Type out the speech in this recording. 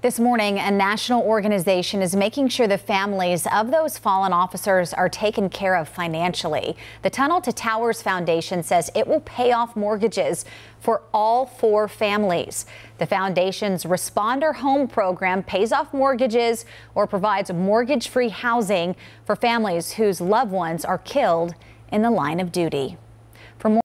This morning, a national organization is making sure the families of those fallen officers are taken care of financially. The Tunnel to Towers Foundation says it will pay off mortgages for all 4 families. The foundation's Responder Home program pays off mortgages or provides mortgage-free housing for families whose loved ones are killed in the line of duty. For more